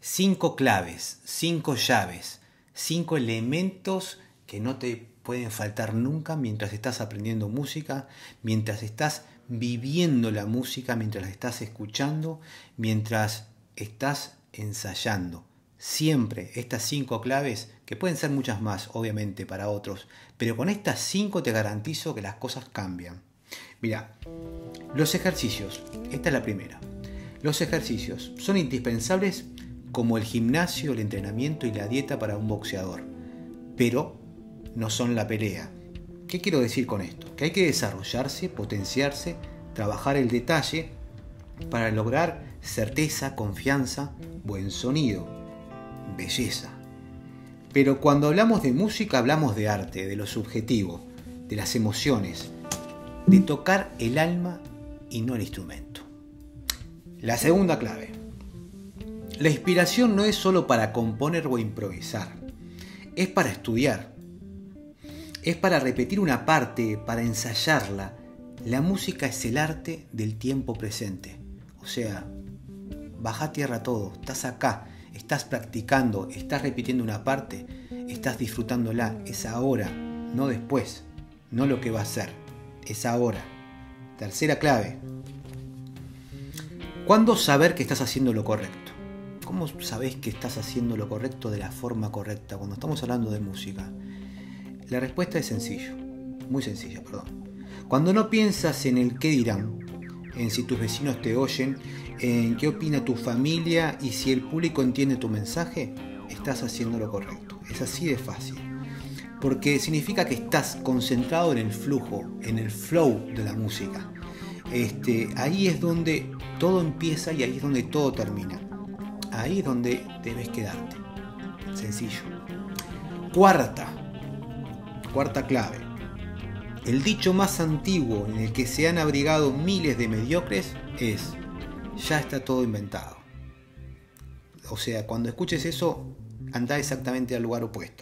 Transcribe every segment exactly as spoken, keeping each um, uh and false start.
Cinco claves, cinco llaves, cinco elementos que no te pueden faltar nunca mientras estás aprendiendo música, mientras estás viviendo la música, mientras la estás escuchando, mientras estás ensayando. Siempre estas cinco claves, que pueden ser muchas más, obviamente, para otros, pero con estas cinco te garantizo que las cosas cambian. Mira, los ejercicios, esta es la primera. Los ejercicios son indispensables como el gimnasio, el entrenamiento y la dieta para un boxeador, pero no son la pelea. ¿Qué quiero decir con esto? Que hay que desarrollarse, potenciarse, trabajar el detalle para lograr certeza, confianza, buen sonido, belleza. Pero cuando hablamos de música hablamos de arte, de lo subjetivo, de las emociones, de tocar el alma y no el instrumento. La segunda clave. La inspiración no es solo para componer o improvisar, es para estudiar, es para repetir una parte, para ensayarla. La música es el arte del tiempo presente. O sea, baja a tierra todo, estás acá, estás practicando, estás repitiendo una parte, estás disfrutándola, es ahora, no después, no lo que va a ser, es ahora. Tercera clave. ¿Cuándo saber que estás haciendo lo correcto? ¿Cómo sabés que estás haciendo lo correcto de la forma correcta cuando estamos hablando de música? La respuesta es sencilla, muy sencilla, perdón. Cuando no piensas en el qué dirán, en si tus vecinos te oyen, en qué opina tu familia y si el público entiende tu mensaje, estás haciendo lo correcto. Es así de fácil. Porque significa que estás concentrado en el flujo, en el flow de la música. Este, ahí es donde todo empieza y ahí es donde todo termina. Ahí es donde debes quedarte. Sencillo. Cuarta. Cuarta clave. El dicho más antiguo en el que se han abrigado miles de mediocres es: ya está todo inventado. O sea, cuando escuches eso, anda exactamente al lugar opuesto.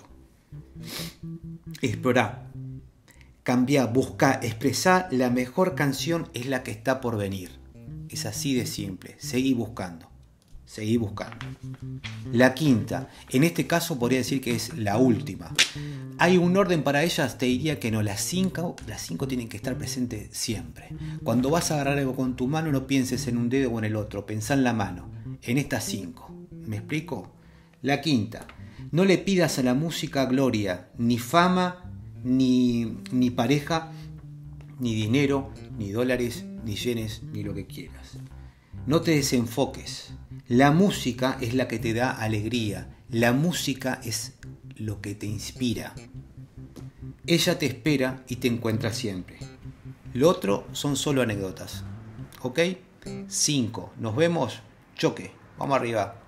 Explorá, cambiá, buscá, expresá. La mejor canción es la que está por venir. Es así de simple. Seguí buscando. Seguí buscando. La quinta, en este caso podría decir que es la última. ¿Hay un orden para ellas? Te diría que no. Las cinco, las cinco tienen que estar presentes siempre. Cuando vas a agarrar algo con tu mano, no pienses en un dedo o en el otro. Pensá en la mano. En estas cinco. ¿Me explico? La quinta, no le pidas a la música gloria, ni fama, ni, ni pareja, ni dinero, ni dólares, ni yenes, ni lo que quieras. No te desenfoques. La música es la que te da alegría. La música es lo que te inspira. Ella te espera y te encuentra siempre. Lo otro son solo anécdotas. ¿Ok? cinco. Nos vemos. Choque. Vamos arriba.